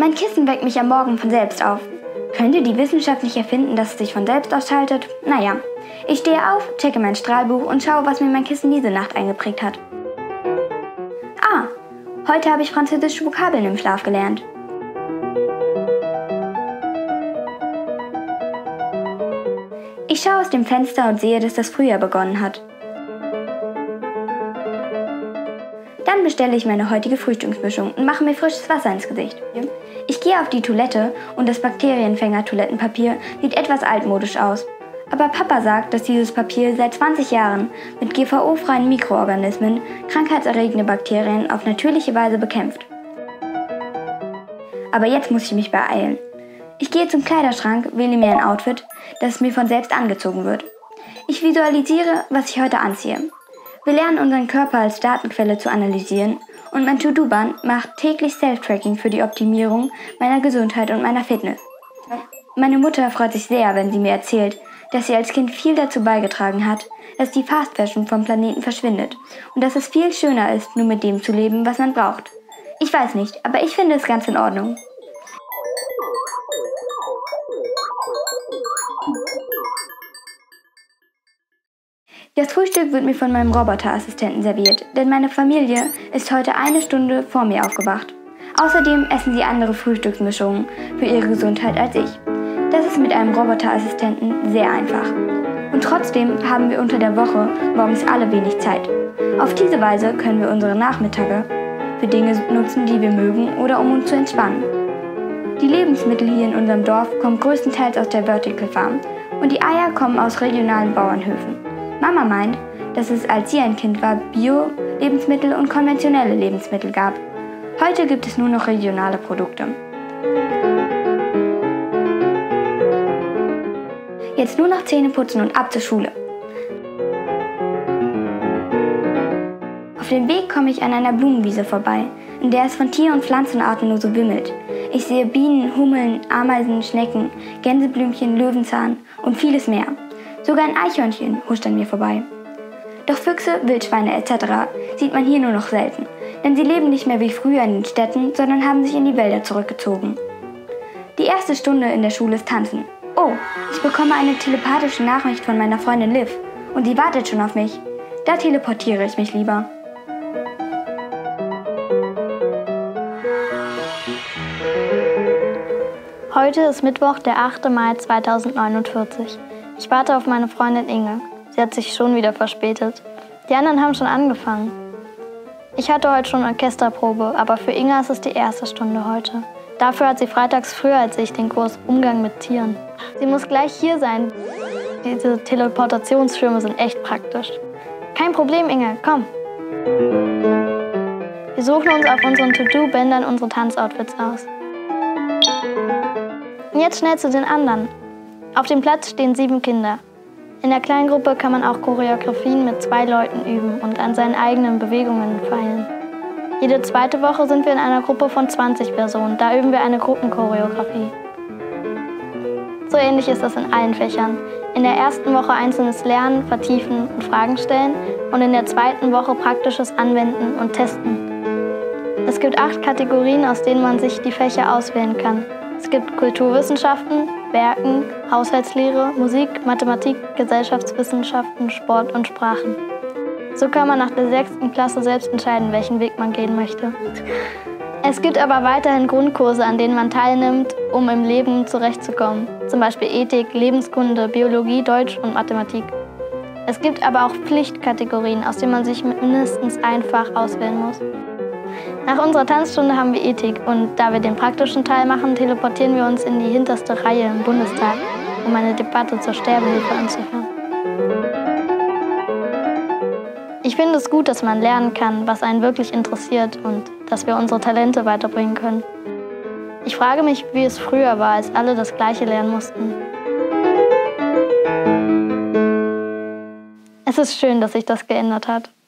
Mein Kissen weckt mich am Morgen von selbst auf. Könnte die Wissenschaft nicht erfinden, dass es sich von selbst ausschaltet? Naja, ich stehe auf, checke mein Strahlbuch und schaue, was mir mein Kissen diese Nacht eingeprägt hat. Ah, heute habe ich französische Vokabeln im Schlaf gelernt. Ich schaue aus dem Fenster und sehe, dass das Frühjahr begonnen hat. Dann bestelle ich meine heutige Frühstücksmischung und mache mir frisches Wasser ins Gesicht. Ich gehe auf die Toilette und das Bakterienfänger-Toilettenpapier sieht etwas altmodisch aus. Aber Papa sagt, dass dieses Papier seit 20 Jahren mit GVO-freien Mikroorganismen krankheitserregende Bakterien auf natürliche Weise bekämpft. Aber jetzt muss ich mich beeilen. Ich gehe zum Kleiderschrank, wähle mir ein Outfit, das mir von selbst angezogen wird. Ich visualisiere, was ich heute anziehe. Wir lernen unseren Körper als Datenquelle zu analysieren und mein To-Do-Band macht täglich Self-Tracking für die Optimierung meiner Gesundheit und meiner Fitness. Meine Mutter freut sich sehr, wenn sie mir erzählt, dass sie als Kind viel dazu beigetragen hat, dass die Fast Fashion vom Planeten verschwindet und dass es viel schöner ist, nur mit dem zu leben, was man braucht. Ich weiß nicht, aber ich finde es ganz in Ordnung. Das Frühstück wird mir von meinem Roboterassistenten serviert, denn meine Familie ist heute 1 Stunde vor mir aufgewacht. Außerdem essen sie andere Frühstücksmischungen für ihre Gesundheit als ich. Das ist mit einem Roboterassistenten sehr einfach. Und trotzdem haben wir unter der Woche morgens alle wenig Zeit. Auf diese Weise können wir unsere Nachmittage für Dinge nutzen, die wir mögen oder um uns zu entspannen. Die Lebensmittel hier in unserem Dorf kommen größtenteils aus der Vertical Farm und die Eier kommen aus regionalen Bauernhöfen. Mama meint, dass es, als sie ein Kind war, Bio-Lebensmittel und konventionelle Lebensmittel gab. Heute gibt es nur noch regionale Produkte. Jetzt nur noch Zähne putzen und ab zur Schule. Auf dem Weg komme ich an einer Blumenwiese vorbei, in der es von Tier- und Pflanzenarten nur so wimmelt. Ich sehe Bienen, Hummeln, Ameisen, Schnecken, Gänseblümchen, Löwenzahn und vieles mehr. Sogar ein Eichhörnchen huscht an mir vorbei. Doch Füchse, Wildschweine etc. sieht man hier nur noch selten, denn sie leben nicht mehr wie früher in den Städten, sondern haben sich in die Wälder zurückgezogen. Die erste Stunde in der Schule ist Tanzen. Oh, ich bekomme eine telepathische Nachricht von meiner Freundin Liv und sie wartet schon auf mich. Da teleportiere ich mich lieber. Heute ist Mittwoch, der 8. Mai 2049. Ich warte auf meine Freundin Inge. Sie hat sich schon wieder verspätet. Die anderen haben schon angefangen. Ich hatte heute schon Orchesterprobe, aber für Inge ist es die erste Stunde heute. Dafür hat sie freitags früher als ich den Kurs Umgang mit Tieren. Sie muss gleich hier sein. Diese Teleportationsschirme sind echt praktisch. Kein Problem, Inge, komm. Wir suchen uns auf unseren To-Do-Bändern unsere Tanzoutfits aus. Und jetzt schnell zu den anderen. Auf dem Platz stehen 7 Kinder. In der Kleingruppe kann man auch Choreografien mit 2 Leuten üben und an seinen eigenen Bewegungen feilen. Jede zweite Woche sind wir in einer Gruppe von 20 Personen. Da üben wir eine Gruppenchoreografie. So ähnlich ist das in allen Fächern. In der ersten Woche einzelnes Lernen, Vertiefen und Fragen stellen und in der zweiten Woche praktisches Anwenden und Testen. Es gibt 8 Kategorien, aus denen man sich die Fächer auswählen kann. Es gibt Kulturwissenschaften, Werken, Haushaltslehre, Musik, Mathematik, Gesellschaftswissenschaften, Sport und Sprachen. So kann man nach der 6. Klasse selbst entscheiden, welchen Weg man gehen möchte. Es gibt aber weiterhin Grundkurse, an denen man teilnimmt, um im Leben zurechtzukommen. Zum Beispiel Ethik, Lebenskunde, Biologie, Deutsch und Mathematik. Es gibt aber auch Pflichtkategorien, aus denen man sich mindestens ein Fach auswählen muss. Nach unserer Tanzstunde haben wir Ethik und da wir den praktischen Teil machen, teleportieren wir uns in die hinterste Reihe im Bundestag, um eine Debatte zur Sterbehilfe anzuhören. Ich finde es gut, dass man lernen kann, was einen wirklich interessiert und dass wir unsere Talente weiterbringen können. Ich frage mich, wie es früher war, als alle das Gleiche lernen mussten. Es ist schön, dass sich das geändert hat.